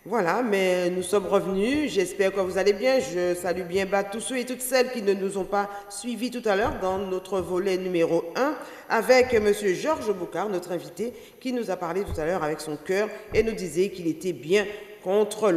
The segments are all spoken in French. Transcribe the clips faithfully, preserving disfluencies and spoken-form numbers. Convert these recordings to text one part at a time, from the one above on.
Voilà, mais nous sommes revenus. J'espère que vous allez bien. Je salue bien bas tous ceux et toutes celles qui ne nous ont pas suivis tout à l'heure dans notre volet numéro un avec M. Georges Boucard, notre invité, qui nous a parlé tout à l'heure avec son cœur et nous disait qu'il était bien contre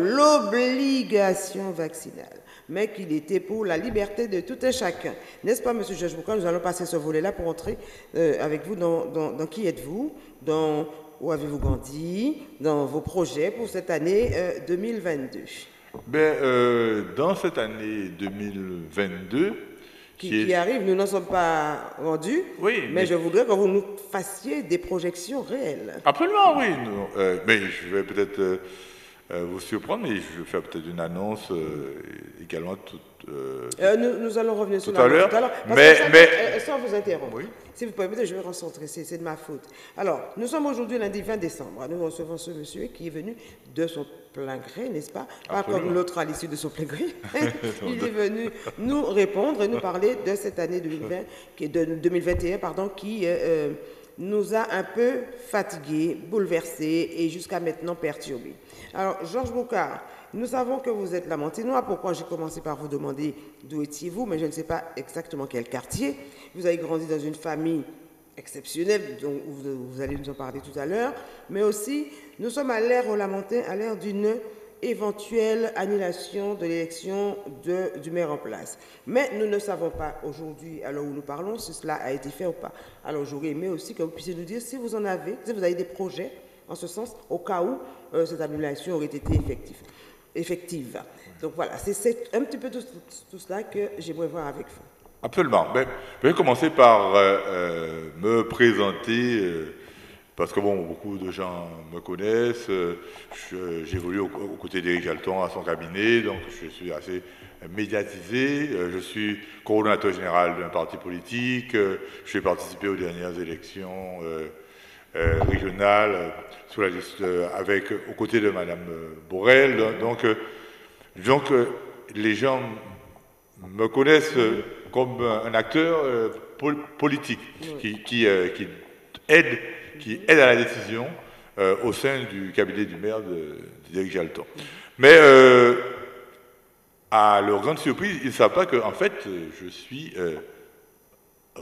l'obligation vaccinale, mais qu'il était pour la liberté de tout un chacun. N'est-ce pas, M. Georges Boucard? Nous allons passer ce volet-là pour entrer euh, avec vous dans, dans, dans qui êtes-vous, dans où avez-vous grandi, dans vos projets pour cette année euh, deux mille vingt-deux. Ben, euh, dans cette année deux mille vingt-deux, qui, qui, est... qui arrive, nous n'en sommes pas rendus, oui, mais, mais je voudrais que vous nous fassiez des projections réelles. Absolument, oui. Nous, euh, mais je vais peut-être euh, euh, vous surprendre, mais je vais faire peut-être une annonce euh, également tout, euh, euh, nous, nous allons revenir sur tout à l'heure. Mais, ça, mais... Euh, sans vous interrompre, oui. Si vous permettez, je vais recentrer, c'est de ma faute. Alors, nous sommes aujourd'hui lundi vingt décembre. Nous recevons ce monsieur qui est venu de son plein gré, n'est-ce pas? Pas Absolument. Comme l'autre à l'issue de son plein gré. Il est venu nous répondre et nous parler de cette année deux mille vingt, qui est de deux mille vingt et un, pardon, qui euh, nous a un peu fatigués, bouleversés et jusqu'à maintenant perturbés. Alors, Georges Boucard, nous savons que vous êtes lamantinois. Pourquoi j'ai commencé par vous demander d'où étiez-vous, mais je ne sais pas exactement quel quartier. Vous avez grandi dans une famille exceptionnelle, dont vous, vous allez nous en parler tout à l'heure, mais aussi, nous sommes à l'ère au Lamentin, à l'ère d'une éventuelle annulation de l'élection du maire en place. Mais nous ne savons pas aujourd'hui, à l'heure où nous parlons, si cela a été fait ou pas. Alors j'aurais aimé aussi que vous puissiez nous dire si vous en avez, si vous avez des projets en ce sens, au cas où euh, cette annulation aurait été effective. effective. Donc voilà, c'est un petit peu tout, tout cela que j'aimerais voir avec vous. Absolument. Ben, je vais commencer par euh, euh, me présenter, euh, parce que bon, beaucoup de gens me connaissent. Euh, J'évolue aux, aux côtés d'Éric Jalton à son cabinet, donc je suis assez médiatisé. Euh, je suis coordonnateur général d'un parti politique. Euh, je vais participer aux dernières élections euh, euh, régionales euh, sous la liste, euh, avec, aux côtés de Madame Borrell. Donc, euh, donc euh, les gens me connaissent euh, comme un acteur euh, pol politique qui, qui, euh, qui, aide, qui aide à la décision euh, au sein du cabinet du maire d'Éric Jalton. Mais euh, à leur grande surprise, ils ne savent pas qu'en fait, je suis euh, euh,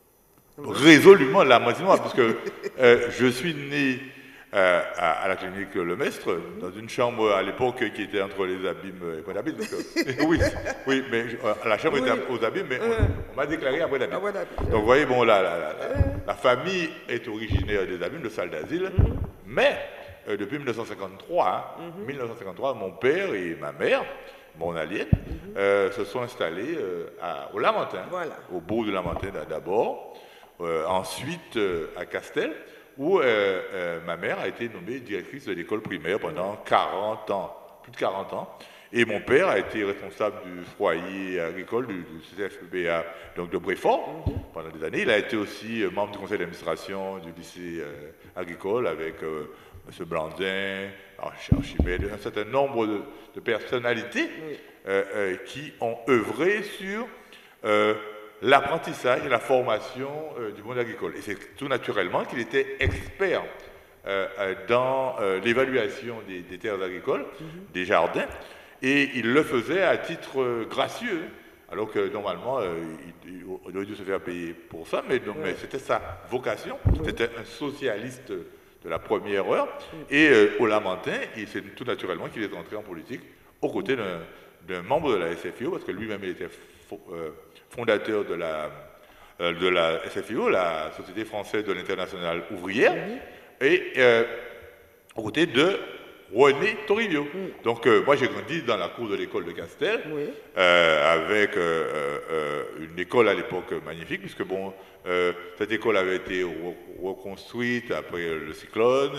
résolument lamantinois, parce que euh, je suis né Euh, à, à la clinique Le Mestre, dans une chambre à l'époque qui était entre les abîmes et Point d'Abîme. oui, oui, mais euh, la chambre oui. était aux abîmes, mais on, on m'a déclaré à Point d'Abîme. Donc vous voyez, bon, la, la, la, la famille est originaire des abîmes, de salle d'asile, mm -hmm. mais euh, depuis mille neuf cent cinquante-trois, hein, mm -hmm. mille neuf cent cinquante-trois, mon père et ma mère, mon allié, mm -hmm. euh, se sont installés euh, à, au Lamentin, voilà. Au bourg de Lamentin d'abord, euh, ensuite euh, à Castel, où euh, euh, ma mère a été nommée directrice de l'école primaire pendant quarante ans, plus de quarante ans. Et mon père a été responsable du foyer agricole du, du C F B A, donc de Bréfort, mm-hmm. pendant des années. Il a été aussi euh, membre du conseil d'administration du lycée euh, agricole avec euh, M. Blandin, Archimède, un certain nombre de, de personnalités oui. euh, euh, qui ont œuvré sur euh, l'apprentissage et la formation euh, du monde agricole. Et c'est tout naturellement qu'il était expert euh, dans euh, l'évaluation des, des terres agricoles, mm-hmm. des jardins, et il le faisait à titre euh, gracieux, alors que normalement, euh, il, il aurait dû se faire payer pour ça, mais, oui. mais c'était sa vocation, oui. C'était un socialiste de la première heure, oui. Et euh, au Lamentin, c'est tout naturellement qu'il est entré en politique, aux côtés d'un membre de la S F I O, parce que lui-même il était euh, fondateur de la, euh, de la S F I O, la Société française de l'internationale ouvrière, mm-hmm. et euh, aux côtés de René Toribio. Mm. Donc euh, moi j'ai grandi dans la cour de l'école de Castel, oui. euh, avec euh, euh, une école à l'époque magnifique, puisque bon, euh, cette école avait été re reconstruite après le cyclone.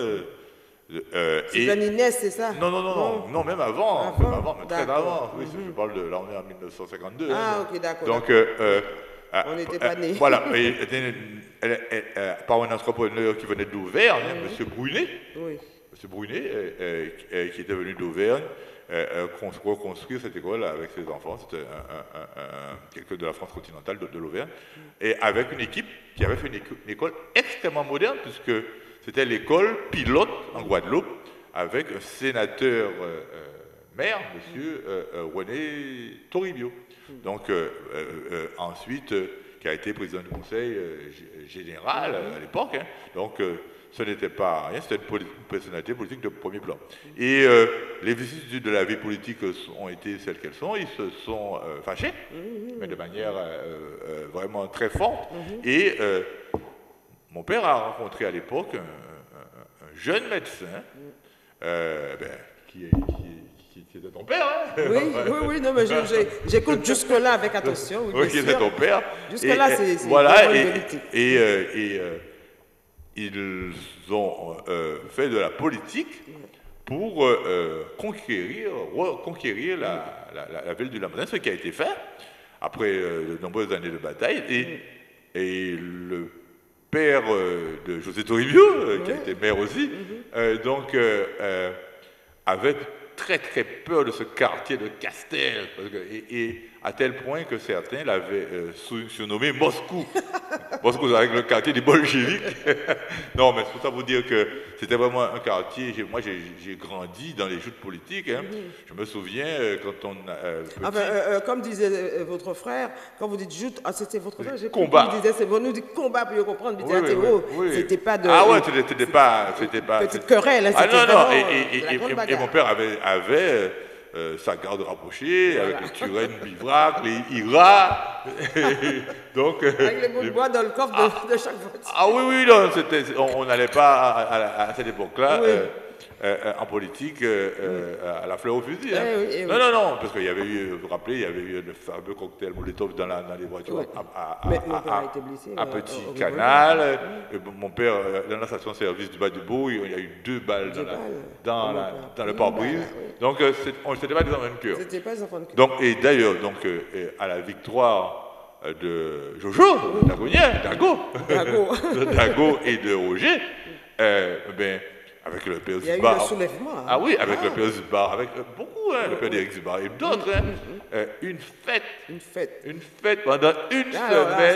Euh, cyclone Inès, c'est ça? Non, non, non, non, non, même avant, avant, même avant mais très avant. Oui, mm-hmm. Je parle de là, on est en mille neuf cent cinquante-deux. Ah, hein, ok, d'accord. Donc, euh, euh, on n'était pas nés. Voilà, et, elle, elle, elle, elle, par un entrepreneur qui venait d'Auvergne, mm-hmm. M. Brunet, oui. M. Brunet, euh, euh, qui était venu d'Auvergne, euh, reconstruire cette école avec ses enfants. C'était quelqu'un de la France continentale, de, de l'Auvergne, mm-hmm. Et avec une équipe qui avait fait une, éco une école extrêmement moderne, puisque c'était l'école pilote en Guadeloupe avec un sénateur euh, euh, maire, monsieur euh, euh, René Toribio. Donc, euh, euh, euh, ensuite, euh, qui a été président du conseil euh, général euh, à l'époque. Hein. Donc, euh, ce n'était pas rien, c'était une, une personnalité politique de premier plan. Et euh, les vicissitudes de la vie politique ont été celles qu'elles sont. Ils se sont euh, fâchés, mais de manière euh, euh, vraiment très forte. Et euh, mon père a rencontré à l'époque un, un, un jeune médecin euh, ben, qui est... Qui est qui était ton père, hein? Oui, oui, oui, non, mais j'écoute jusque-là avec attention. Oui, oui qui était ton père. Jusque-là, c'est voilà, et, et, euh, et euh, ils ont euh, fait de la politique pour euh, conquérir, reconquérir la, la, la ville du Lamantin, ce qui a été fait après euh, de nombreuses années de bataille. Et, et le père euh, de José Toribio, euh, qui a été maire aussi, euh, donc euh, euh, avait très très peur de ce quartier de Castel, parce que, et, et à tel point que certains l'avaient euh, surnommé Moscou. Moscou avec le quartier des bolcheviques. Non, mais c'est pour ça vous dire que c'était vraiment un quartier. Moi, j'ai grandi dans les joutes politiques. Hein. Mm-hmm. Je me souviens euh, quand on. Euh, ah ben, euh, comme disait euh, votre frère, quand vous dites joute, ah, c'était votre frère. Combat. Vous disait, c'est bon, nous dit combat pour comprendre. Oui, oui, oui, oui. C'était pas de. Ah ouais, c'était pas, c'était pas. Petite querelle. Hein, ah non non. Et, et, et, et, et mon père avait. avait Euh, sa garde rapprochée, voilà. Avec les Turenne, Bivrac, les Ira. Donc, euh, avec les bouts de bois dans le coffre ah, de, de chaque voiture. Ah oui, oui, non, on n'allait pas à, à, à cette époque-là oui. euh, euh, en politique euh, oui. à la fleur au fusil. Hein. Eh oui, eh non, oui. non, non, parce qu'il y avait eu, vous vous rappelez, il y avait eu le fameux cocktail Molotov dans, la, dans les voitures oui. à, à, Mais à, mon père à, a été blessé, à euh, Petit au, au Canal. Mmh. Mon père, dans la station-service du Bas du Beau, il y a eu deux balles deux dans, la, balles. dans, la, dans le pare-brise. Oui. Donc, on n'était pas des enfants de cœur. C'était pas des enfants de cœur. Donc, et d'ailleurs, donc, euh, à la victoire de Jojo, oui. Dagonien, Dago, Dago et de Roger, euh, ben, avec le père Zubar. Il y a eu le soulèvement. Hein. Ah oui, avec ah. le père Zubar, avec euh, beaucoup, hein, le père d'Éric Zubar et d'autres. Hein, euh, une fête. Une fête. Une fête pendant une ah, semaine.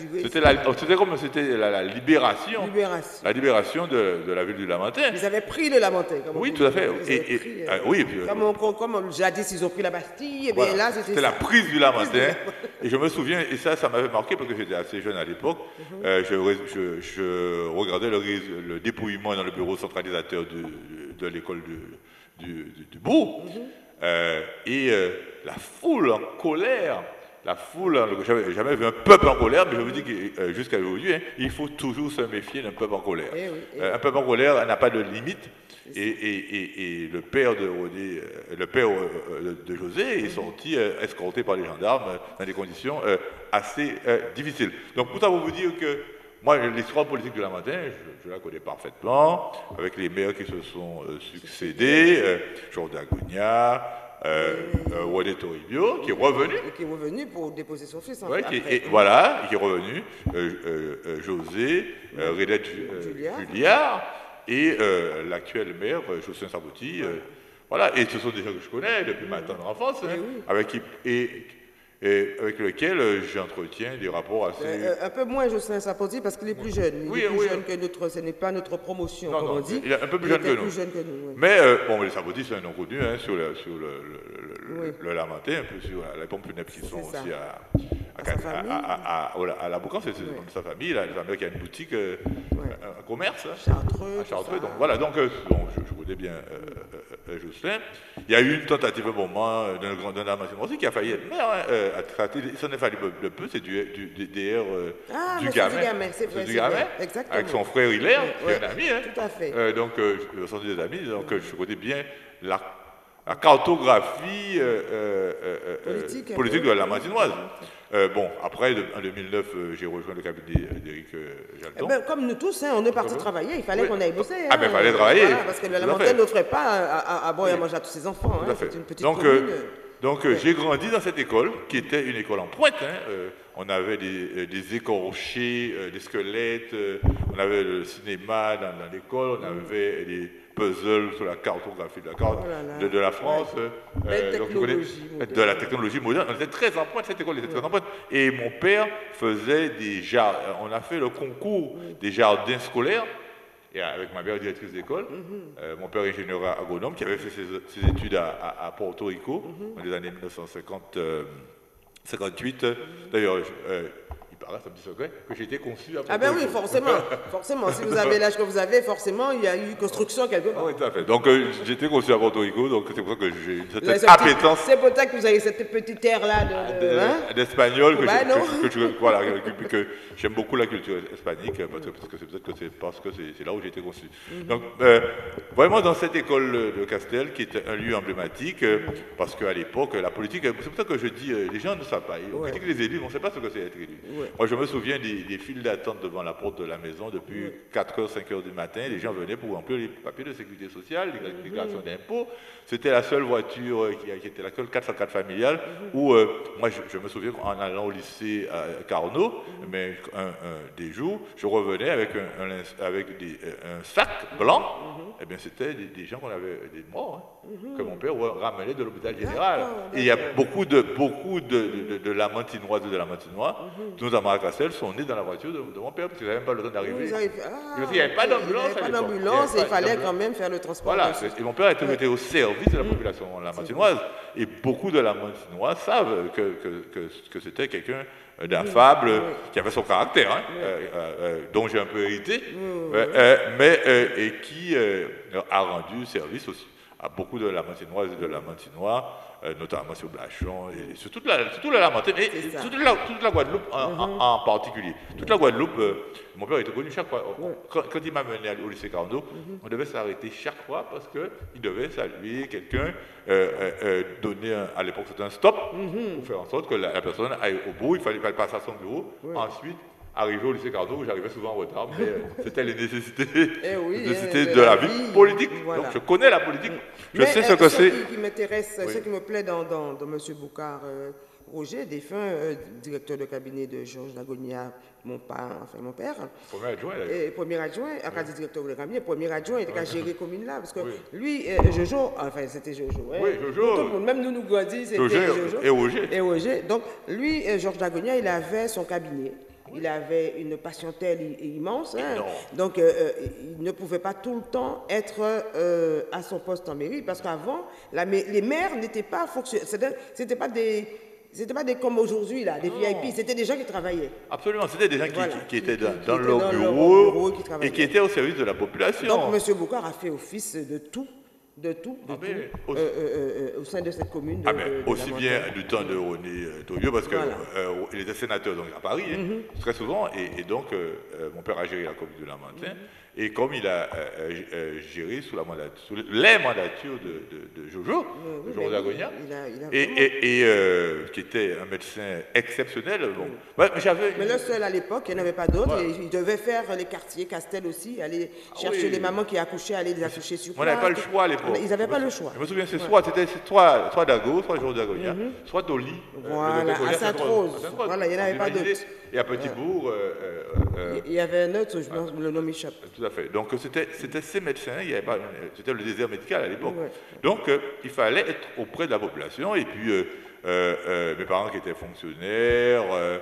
C'était comme c'était la, la libération. Libération. La libération de, de la ville du Lamanthin. Ils avaient pris le Lamanthin. Oui, tout à fait. Et, et, pris, euh, oui, et puis, comme, on, comme jadis, ils ont pris la Bastille. Voilà. Là, c'était la prise du Lamanthin. Et je me souviens, et ça, ça m'avait marqué parce que j'étais assez jeune à l'époque. Mm-hmm. euh, je, je, je regardais le, le dépouillement dans le bureau centralisateur de, de, de l'école du, du, du, du Bourg. Mm-hmm. euh, et euh, la foule en colère, la foule, j'avais jamais vu un peuple en colère, mais je vous dis que euh, jusqu'à aujourd'hui, hein, il faut toujours se méfier d'un peuple en colère. Eh oui, eh euh, un peuple en colère n'a pas de limite. Et, et, et, et le père de René, euh, le père euh, de José est sorti euh, escorté par les gendarmes euh, dans des conditions euh, assez euh, difficiles. Donc pour ça, vous vous dire que moi, l'histoire politique du Lamanthin, je, je la connais parfaitement, avec les maires qui se sont euh, succédés, euh, Georges Dagonia, euh, euh, René Toribio, qui est revenu. Et qui est revenu pour déposer son fils. Ouais, qui, et, voilà, qui est revenu, euh, euh, euh, José, euh, Renette Julliard. Julliard, et euh, l'actuel maire, Jocelyn Sabouti. Euh, voilà, et ce sont des gens que je connais depuis ma tendre enfance, hein, oui. avec qui... Et, et avec lequel euh, j'entretiens des rapports assez... Euh, un peu moins Jocelyn Sapoti parce qu'il est plus jeune. Il oui, est plus oui, jeune que notre... Ce n'est pas notre promotion, non, comme non, on dit. Il est un peu plus, jeune que, plus jeune que nous. Oui. Mais, euh, bon, les Sapoti, c'est un nom connu hein, sur le, sur le, le, oui. le Lamanthin, un peu sur les pompes funèbres qui sont ça. aussi à... À, à, à, à, à la Boucan, c'est oui. de sa famille, la famille qui a une boutique, euh, oui. un, un commerce. Chartreux. À Chartreux. Donc voilà, donc euh, bon, je, je connais bien euh, euh, Jocelyn. Il y a eu une tentative un moment d'un grand Lamanthin aussi qui a failli être maire. Hein, euh, il s'en est fallu le peu, c'est du, du, du D R euh, ah, du Gamin. C'est vrai, du Gamin, exactement. Avec son frère Hilaire, oui, qui oui. est un ami. Hein. Tout à fait. Euh, donc, euh, je sont des amis, donc oui. je connais bien la, la cartographie euh, euh, politique, euh, politique de la Lamantinoise. Euh, bon, après, de, en deux mille neuf, euh, j'ai rejoint le cabinet d'Éric euh, Jalton. Eh ben, comme nous tous, hein, on est partis travailler, il fallait oui. qu'on aille bosser. Hein, ah, mais il fallait travailler. Voilà, parce que le Lamanthin n'offrait pas à, à, à boire et à manger à tous ses enfants. Hein, c'est une petite donc, commune. Euh, donc oui. j'ai grandi dans cette école, qui était une école en pointe. Hein, euh, on avait des, des écorchés, euh, des squelettes, euh, on avait le cinéma dans, dans l'école, on avait des puzzles sur la cartographie de la carte oh là là. De, de la France. Ouais. Euh, donc connais, de la technologie moderne. On était très en pointe, cette école était très ouais. en pointe. Et mon père faisait des jardins. On a fait le concours des jardins scolaires et avec ma mère directrice d'école. Mm-hmm. euh, mon père ingénieur agronome qui avait fait ses, ses études à, à, à Porto Rico mm-hmm. dans les années mille neuf cent cinquante, euh, cinquante-huit. Mm-hmm. D'ailleurs, euh, c'est un petit secret, que j'ai été conçu à Porto Ah ben oui, forcément, forcément. Si vous avez l'âge que vous avez, forcément, il y a eu construction quelque part. Oui, tout à fait. Donc, euh, j'ai été conçu à Porto Rico, donc c'est pour ça que j'ai cette appétence. C'est pour ça que vous avez cette petite terre-là d'espagnol, de, de, hein? que, que, que, que, voilà, que, que j'aime beaucoup la culture hispanique, parce que, parce que c'est peut-être que c'est parce que c'est là où j'ai été conçu. Mm-hmm. Donc, euh, vraiment dans cette école de Castel, qui est un lieu emblématique, mm-hmm. parce qu'à l'époque, la politique, c'est pour ça que je dis, les gens ne savent pas. On ouais. critique les élus, mais on ne sait pas ce que c'est être élu. Ouais. Moi, je me souviens des, des files d'attente devant la porte de la maison depuis oui. quatre heures, cinq heures du matin. Les gens venaient pour remplir les papiers de sécurité sociale, les déclarations oui. d'impôts. C'était la seule voiture qui, qui était la seule quatre cent quatre familiale mm-hmm. où, euh, moi, je, je me souviens qu'en allant au lycée à Carnot, mm-hmm. mais un, un, des jours, je revenais avec un, un, avec des, un sac blanc. Mm-hmm. Et bien, c'était des, des gens qu'on avait, des morts, hein, mm-hmm. que mon père ramenait de l'hôpital général. Et il y a beaucoup de, beaucoup de, de, de, de Lamantinoises et de Lamantinois, mm-hmm. notamment à Castel, sont nés dans la voiture de, de mon père, parce qu'ils n'avaient même pas le temps d'arriver. Ah, il n'y avait pas d'ambulance. Il n'y avait pas d'ambulance et il fallait quand même faire le transport. Voilà, et mon père était, ouais. était au service de la population mmh. lamantinoise. Et beaucoup de Lamantinois savent que, que, que, que c'était quelqu'un d'affable, mmh. qui avait son caractère, hein, mmh. euh, euh, dont j'ai un peu hérité, mmh. euh, euh, mais euh, et qui euh, a rendu service aussi à beaucoup de Lamantinoises et de Lamantinois, euh, notamment sur Blachon, et sur toute la, sur toute la Lamantin, et toute la, toute la Guadeloupe en, mm-hmm. en, en particulier. Toute la Guadeloupe, euh, mon père était connu chaque fois. On, quand, quand il m'a mené au lycée Carnot, mm-hmm. on devait s'arrêter chaque fois parce qu'il devait saluer quelqu'un, euh, euh, euh, donner un, à l'époque c'était un stop, mm-hmm. pour faire en sorte que la, la personne aille au bout, il fallait, il fallait passer à son bureau, ouais. ensuite arrivé au lycée Carnot, où j'arrivais souvent en retard, mais euh, c'était les nécessités, eh oui, les nécessités eh, de, de la vie, vie politique. Voilà. Donc je connais la politique, je mais, sais ce euh, que ce c'est. Ce qui m'intéresse, oui. ce qui me plaît dans, dans, dans M. Boucard euh, Roger, défunt euh, directeur de cabinet de Georges Lagonia, mon père, enfin mon père. Premier adjoint, là. Et premier adjoint, après oui. directeur de cabinet, premier adjoint, il était qu'à gérer commune là, parce que oui. lui, euh, Jojo, enfin c'était Jojo. Hein, oui, Jojo. Tout, même nous nous grandis, c'était Jojo. Jojo. Et Roger. Et Roger. Donc lui, euh, Georges Lagonia, il avait son cabinet. Il avait une patientèle immense, hein. Donc euh, il ne pouvait pas tout le temps être euh, à son poste en mairie, parce qu'avant, les maires n'étaient pas fonctionnaires, c'était pas des... C'était pas des comme aujourd'hui, là, des non. V I P, c'était des gens qui travaillaient. Absolument, c'était des gens qui, voilà. qui, qui étaient dans, qui, dans qui leur dans bureau, bureau qui et qui étaient au service de la population. Donc M. Boucard a fait office de tout. De tout, de ah tout euh, euh, euh, au sein de cette commune. De, ah mais de, de aussi bien du temps de René euh, Toyo, parce qu'il voilà. euh, était sénateur donc, à Paris, hein, mm-hmm. très souvent, et, et donc euh, mon père a géré la commune de Lamantine, mm-hmm. et comme il a euh, euh, géré sous, la mandature, sous les mandatures de, de, de Jojo, oui, Georges Lagonia, et, et, et euh, qui était un médecin exceptionnel. Bon. Oui. Ouais, mais, mais le seul à l'époque, il n'y en avait pas d'autres, voilà. Il devait faire les quartiers, Castel aussi, aller chercher ah, oui. les mamans qui accouchaient, aller les accoucher sur place. On n'avait pas le choix à l'époque. Ils n'avaient pas le choix. Je me souviens, c'est soit, c'était soit, soit Dago, soit Georges Lagonia, mm-hmm. soit Dolly. Voilà, euh, à Sainte-Rose. Voilà, il n'y en avait pas d'autres. Et à Petit-Bourg. Euh, euh, il y avait un autre, je pense, le nom m'échappe. Tout à fait. Donc c'était ces médecins, c'était le désert médical à l'époque. Ouais. Donc euh, il fallait être auprès de la population. Et puis euh, euh, mes parents qui étaient fonctionnaires euh,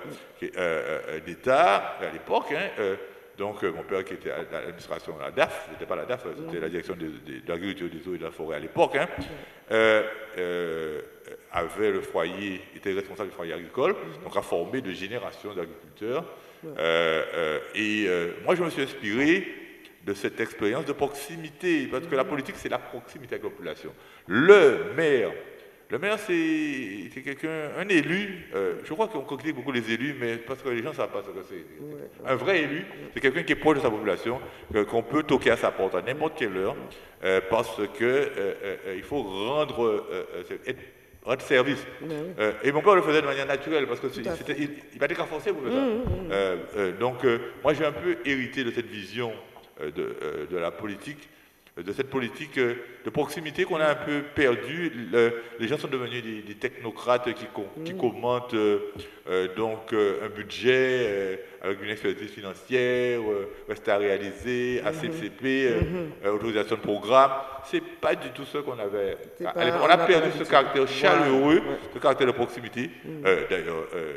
euh, d'État à l'époque, hein, euh, donc euh, mon père qui était à l'administration de la D A F, c'était pas la D A F, c'était la direction de, de, de l'agriculture, des eaux et de la forêt à l'époque, hein, euh, euh, avait le foyer, était responsable du foyer agricole, donc a formé de générations d'agriculteurs. Euh, euh, et euh, moi je me suis inspiré de cette expérience de proximité, parce que la politique c'est la proximité avec la population. Le maire, le maire c'est quelqu'un, un élu, euh, je crois qu'on critique beaucoup les élus, mais parce que les gens ne savent pas ce que c'est. Ouais, ouais. Un vrai élu, c'est quelqu'un qui est proche de sa population, euh, qu'on peut toquer à sa porte à n'importe quelle heure, euh, parce qu'il euh, euh, faut rendre, euh, euh, rendre service. Oui. Euh, et mon père le faisait de manière naturelle, parce qu'il il m'a décarforcé pour faire ça. Mmh, mmh. Euh, euh, donc euh, moi j'ai un peu hérité de cette vision euh, de, euh, de la politique, de cette politique de proximité qu'on a un peu perdue. Le, les gens sont devenus des, des technocrates qui, qui commentent euh, donc euh, un budget euh, avec une expertise financière, euh, reste à réaliser, A C C P, euh, euh, autorisation de programme. C'est pas du tout ce qu'on avait. À, pas, on, on a perdu ce caractère chaleureux, ouais. ce caractère de proximité. Mm. Euh, D'ailleurs, euh,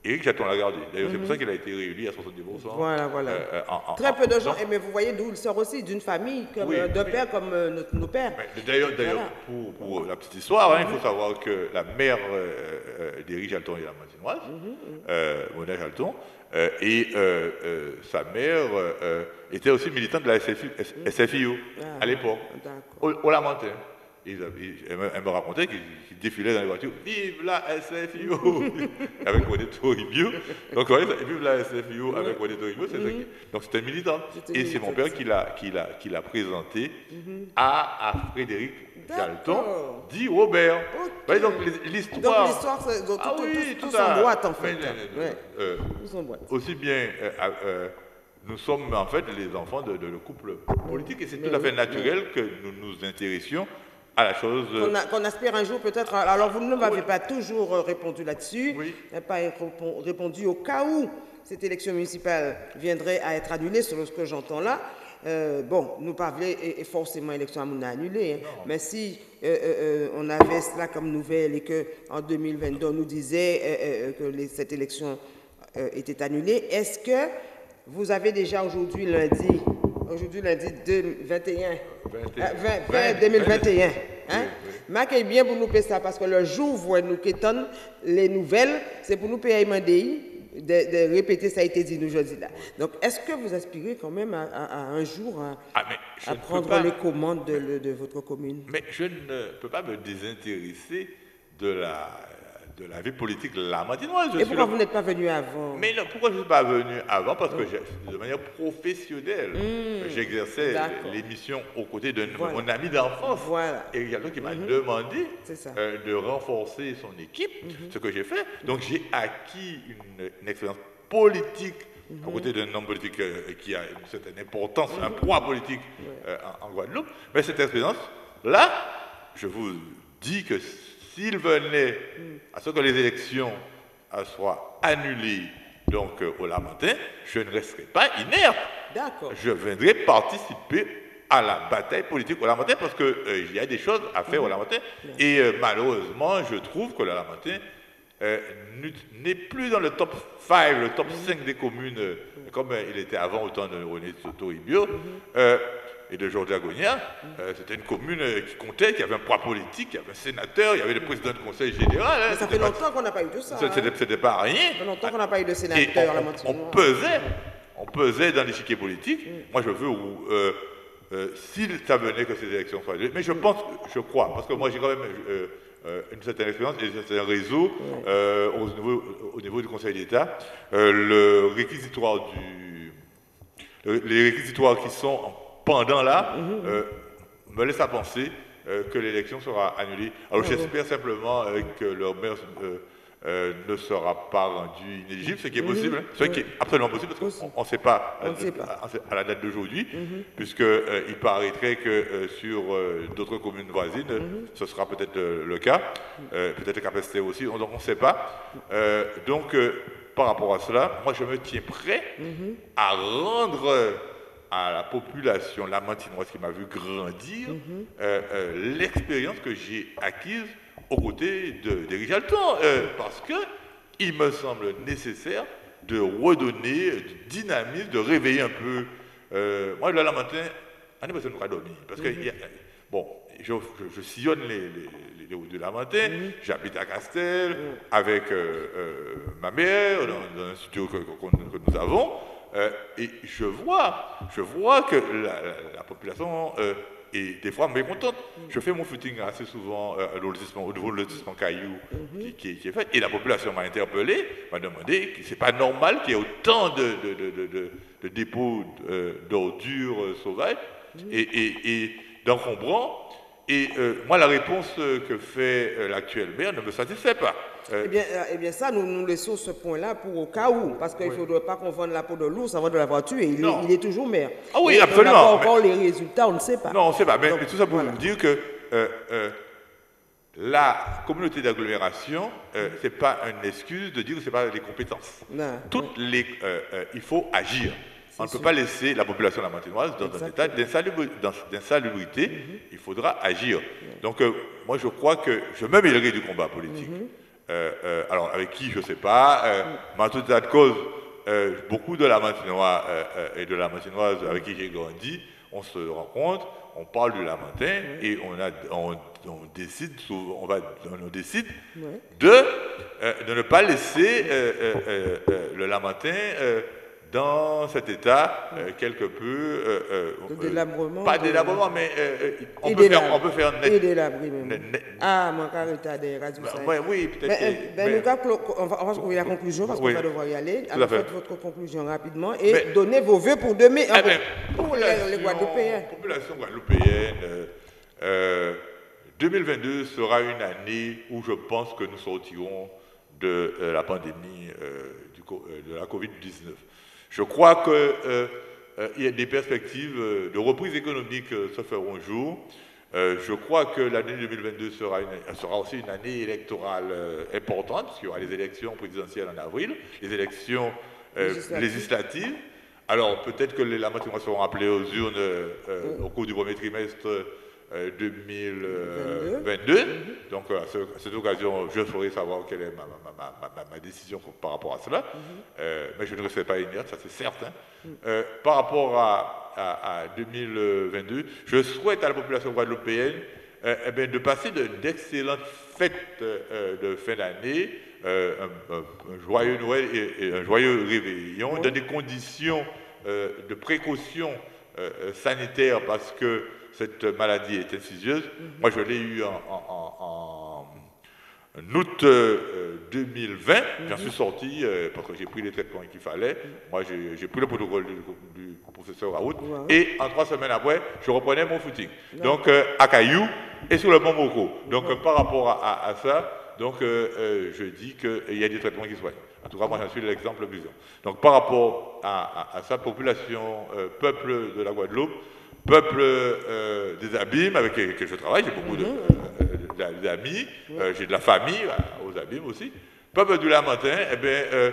Éric Jalton l'a gardé. D'ailleurs, mm-hmm. c'est pour ça qu'il a été réélu à soixante-dix pour cent. Voilà, voilà. Euh, en, en, Très peu de gens, non. mais vous voyez d'où il sort aussi, d'une famille, comme, oui, de oui. pères comme euh, nos, nos pères. D'ailleurs, voilà. pour, pour la petite histoire, hein, mm-hmm. il faut savoir que la mère euh, euh, d'Éric Jalton est la Martinoise, mm-hmm. euh, Mona Jalton, euh, et euh, euh, sa mère euh, était aussi militante de la S F I O ah, à l'époque, au, au Lamentin. Il, il, elle me racontait qu'il défilait dans les voitures, vive la S F I O avec René Toribio. Donc, vous voyez, vive la S F I O avec René Toribio, c'est mm-hmm. ça qui... Donc, c'était militant. Et c'est mon père qui l'a, qui l'a, qui l'a présenté mm-hmm. à, à Frédéric Jalton, dit Robert. Okay. Voyez, donc, l'histoire. Donc, l'histoire, c'est donc, ah, tout, oui, tout, tout, tout en boîte, en fait. Mais, ouais. euh, tout en boîte. Aussi bien. Euh, euh, nous sommes en fait les enfants de, de le couple politique et c'est tout à fait naturel que nous nous intéressions à la chose. Qu'on, a, qu'on aspire un jour peut-être. Alors vous ne m'avez oui. pas toujours répondu là-dessus. Oui. Vous n'avez pas répondu au cas où cette élection municipale viendrait à être annulée, selon ce que j'entends là. Euh, bon, nous parlons et forcément l'élection à mon annulée. Hein. Mais si euh, euh, on avait cela comme nouvelle et que en deux mille vingt-deux on nous disait euh, euh, que les, cette élection euh, était annulée, est-ce que vous avez déjà aujourd'hui lundi, aujourd'hui lundi vingt et un, deux mille vingt et un, hein? Marquez bien pour nous payer ça, parce que le jour où nous quittons les nouvelles, c'est pour nous payer un D I, de, de répéter ça a été dit aujourd'hui là. Donc, est-ce que vous aspirez quand même à, à, à un jour à, ah, à prendre pas, les commandes de, de, de votre commune? Mais je ne peux pas me désintéresser de la... de la vie politique lamantinoise. Et pourquoi le... vous n'êtes pas venu avant? Mais non, pourquoi je ne suis pas venu avant? Parce que oh. de manière professionnelle, mmh. j'exerçais l'émission aux côtés de voilà. mon ami d'enfance, voilà. Éric Jalton, qui m'a mmh. demandé euh, de renforcer son équipe, mmh. ce que j'ai fait. Donc j'ai acquis une, une expérience politique mmh. aux côtés d'un homme politique euh, qui a une certaine importance, mmh. un poids politique euh, en, en Guadeloupe. Mais cette expérience-là, je vous dis que s'il venait à ce que les élections soient annulées donc, euh, au Lamentin, je ne resterai pas inerte. D'accord. Je viendrai participer à la bataille politique au Lamentin parce qu'il euh, y a des choses à faire mmh. au Lamentin. Mmh. Et euh, malheureusement, je trouve que le Lamentin euh, n'est plus dans le top cinq, le top mmh. cinq des communes, euh, mmh. comme euh, il était avant au temps de René Toribio. Mmh. Euh, et de Georges Agonia, euh, c'était une commune qui comptait, qui avait un poids politique, il y avait un sénateur, il y avait le président du conseil général. Hein, ça fait longtemps pas... qu'on n'a pas eu de ça. C'était, hein. c'était pas rien. Ça fait longtemps qu'on n'a pas eu de sénateur. On, on, on pesait, on pesait dans l'échiquier politique. Mm. Moi, je veux où, euh, euh, s'il ça venait que ces élections soient annulées, mais je pense, je crois, parce que moi j'ai quand même euh, euh, une certaine expérience et c'est un réseau mm. euh, au, niveau, au niveau du Conseil d'État, euh, le réquisitoire du, le, les réquisitoires qui sont en pendant là, mmh. euh, me laisse à penser euh, que l'élection sera annulée. Alors mmh. j'espère simplement euh, que leur maire euh, euh, ne sera pas rendu inéligible, ce qui est possible, mmh. hein, ce qui est absolument possible, parce qu'on ne sait pas, on euh, sait pas à, à la date d'aujourd'hui, mmh. puisqu'il euh, paraîtrait que euh, sur euh, d'autres communes voisines, mmh. ce sera peut-être euh, le cas, euh, peut-être Capester aussi, donc on ne sait pas. Euh, donc euh, par rapport à cela, moi je me tiens prêt mmh. à rendre à la population lamantinoise qui m'a vu grandir, mm-hmm. euh, euh, l'expérience que j'ai acquise aux côtés d'Éric Jalton, euh, parce qu'il me semble nécessaire de redonner du dynamisme, de réveiller un peu. Euh, moi, le Lamentin, on n'est pas sûr de dormir, parce que, mm-hmm. y a, bon, je, je, je sillonne les, les, les routes du Lamentin, mm-hmm. j'habite à Castel, mm-hmm. avec euh, euh, ma mère, dans, dans un studio que, que, que nous avons. Euh, et je vois, je vois que la, la, la population euh, est des fois mécontente. Mm-hmm. Je fais mon footing assez souvent euh, au niveau de lotissement Caillou mm-hmm. qui, qui, qui est fait. Et la population m'a interpellé, m'a demandé que ce n'est pas normal qu'il y ait autant de, de, de, de, de, de dépôts euh, d'ordures euh, sauvages mm-hmm. et, et, et d'encombrants. Et euh, moi, la réponse que fait euh, l'actuel maire ne me satisfait pas. Euh, eh, bien, euh, eh bien, ça, nous nous laissons ce point-là pour au cas où, parce qu'il ne oui. faudrait pas qu'on vende la peau de l'ours avant de l'avoir tué. Il, il est toujours maire. Ah oui, et absolument. On n'a pas encore mais... les résultats, on ne sait pas. Non, on ne sait pas. Mais, Donc, mais tout ça pour voilà. vous dire que euh, euh, la communauté d'agglomération, euh, ce n'est pas une excuse de dire que ce n'est pas les compétences. Non, Toutes oui. les, euh, euh, il faut agir. On ne peut pas laisser la population lamantinoise dans Exactement. un état d'insalubrité. Mm-hmm. Il faudra agir. Mm-hmm. Donc, euh, moi, je crois que je me mêlerai du combat politique. Mm-hmm. Euh, euh, alors, avec qui, je ne sais pas. Euh, mais en tout état de cause, euh, beaucoup de la Lamantinoise euh, euh, et de la Lamantinoise avec qui j'ai grandi, on se rencontre, on parle du Lamentin oui. et on, a, on, on décide, on va, on décide oui. de, euh, de ne pas laisser euh, euh, euh, le Lamentin euh, dans cet état euh, quelque peu... Euh, euh, de délabrement. Pas de délabrement, mais euh, on, peut faire, on peut faire net. Et délabré même. Net, net. Ah, mon caractère des radios. Ben, oui, peut-être. Ben, ben, mais, cas, on, va, on va trouver la conclusion parce oui. qu'on va devoir y aller. Alors, faites votre conclusion rapidement et mais, donnez vos vœux pour demain. Eh ben, pour les, les Guadeloupéens. Population guadeloupéenne, euh, euh, deux mille vingt-deux sera une année où je pense que nous sortirons de euh, la pandémie euh, du, euh, de la covid dix-neuf. Je crois qu'il euh, euh, y a des perspectives euh, de reprise économique euh, se feront jour. Euh, je crois que l'année deux mille vingt-deux sera, une, sera aussi une année électorale euh, importante, parce qu'il y aura les élections présidentielles en avril, les élections euh, législatives. législatives. Alors peut-être que les Lamantinois seront appelés aux urnes euh, oui. au cours du premier trimestre euh, deux mille vingt-deux. Mm-hmm. Donc à, ce, à cette occasion, je ferai savoir quelle est ma, ma, ma, ma, ma décision par rapport à cela. Mm-hmm. euh, mais je ne resterai pas inerte, ça c'est certain. Mm-hmm. euh, par rapport à, à, à deux mille vingt-deux, je souhaite à la population guadeloupéenne euh, eh bien, de passer d'excellentes fêtes euh, de fin d'année, euh, un, un, un joyeux Noël et, et un joyeux réveillon, mm-hmm. dans des conditions euh, de précaution euh, sanitaire parce que cette maladie est insidieuse. Mm-hmm. Moi, je l'ai eu en, en, en, en août euh, deux mille vingt. Mm-hmm. J'en suis sorti euh, parce que j'ai pris les traitements qu'il fallait. Mm-hmm. Moi, j'ai pris le protocole du, du professeur Raoult. Wow. Et en trois semaines après, je reprenais mon footing. Mm-hmm. Donc, euh, à Caillou et sur le Mont Moko. Donc, mm-hmm. euh, par rapport à, à, à ça, donc, euh, euh, je dis qu'il y a des traitements qui soignent. En tout cas, moi, j'en suis l'exemple le plus grand. Donc, par rapport à, à, à sa population, euh, peuple de la Guadeloupe, peuple euh, des Abîmes avec lesquels je travaille, j'ai beaucoup mmh. d'amis, mmh. euh, j'ai de la famille euh, aux Abîmes aussi. Peuple du Lamentin, eh bien, euh,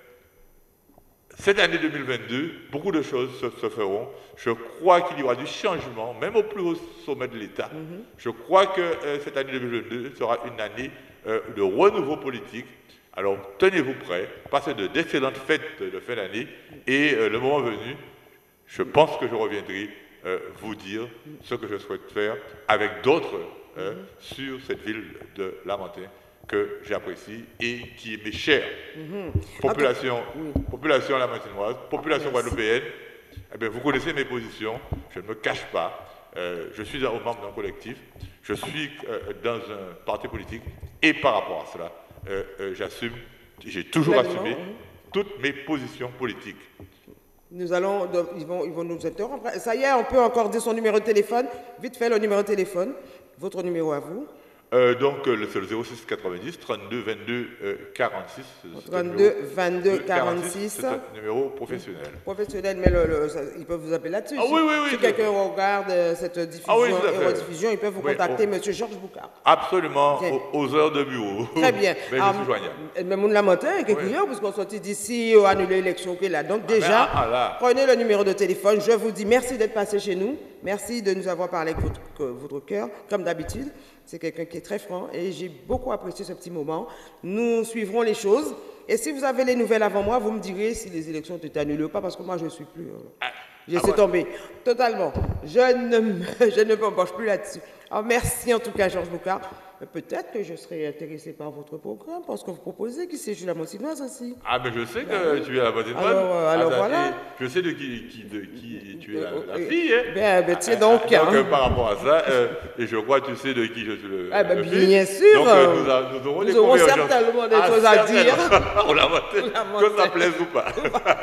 cette année deux mille vingt-deux, beaucoup de choses se, se feront. Je crois qu'il y aura du changement, même au plus haut sommet de l'État. Mmh. Je crois que euh, cette année deux mille vingt-deux sera une année euh, de renouveau politique. Alors, tenez-vous prêts, passez d'excellentes fêtes de fin d'année et euh, le moment venu, je pense que je reviendrai Euh, vous dire ce que je souhaite faire avec d'autres euh, mm-hmm. sur cette ville de Lamentin que j'apprécie et qui m'est chère. Mm-hmm. Population, okay. oui. population lamantinoise, population ah, guadeloupéenne, eh bien, vous connaissez mes positions, je ne me cache pas, euh, je suis un membre d'un collectif, je suis euh, dans un parti politique et par rapport à cela, euh, euh, j'assume, j'ai toujours Pleinement, assumé oui. toutes mes positions politiques. Nous allons, ils vont, ils vont nous interrompre. Ça y est, on peut encore dire son numéro de téléphone. Vite fait, le numéro de téléphone. Votre numéro à vous. Euh, donc, euh, c'est le zéro six quatre-vingt-dix, trente-deux, vingt-deux, quarante-six. trente-deux, vingt-deux, quarante-six. C'est un numéro professionnel. Professionnel, mais le, le, ça, ils peuvent vous appeler là-dessus. Ah, si oui, oui, oui. Si quelqu'un regarde cette diffusion ah, oui, et rediffusion, ils peuvent vous oui, contacter, oh. M. Georges Boucard. Absolument, aux, aux heures de bureau. Très bien. Mais je suis joignable. Mais mon Lamentin est quelque chose, parce qu'on sortit d'ici, on a annulé l'élection qui est là. Donc, déjà, ah, ah, prenez le numéro de téléphone. Je vous dis merci d'être passé chez nous. Merci de nous avoir parlé avec votre, votre cœur, comme d'habitude. C'est quelqu'un qui est très franc et j'ai beaucoup apprécié ce petit moment. Nous suivrons les choses. Et si vous avez les nouvelles avant moi, vous me direz si les élections ont été annulées ou pas, parce que moi, je ne suis plus. Euh, je ah, suis ouais. tombée. Totalement. Je ne, je ne m'embauche plus là-dessus. Alors, merci en tout cas, Georges Boucard. Peut-être que je serai intéressé par votre programme, parce que vous proposez qui c'est la Lamantinoise aussi. Ah, mais je sais que ben, tu es la Lamantinoise. Alors, euh, alors ah, voilà. Je sais de qui, qui, de qui tu es la, la fille. Hein. Ben, ben tiens donc. Ah, donc, hein. par rapport à ça, euh, et je crois que tu sais de qui je suis le, ah, ben, le bien fils. Sûr. Donc, euh, nous, a, nous aurons, nous aurons certainement des ah, choses à dire. On l'a que ça plaise ou pas.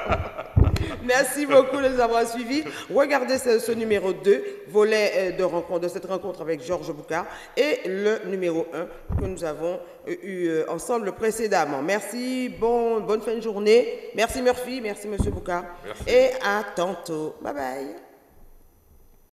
Merci beaucoup de nous avoir suivis. Regardez ce, ce numéro deux, volet de rencontre, de cette rencontre avec Georges Boucard, et le numéro un que nous avons eu ensemble précédemment. Merci, bon, bonne fin de journée. Merci Murphy, merci Monsieur Boucard. Merci. Et à tantôt. Bye bye.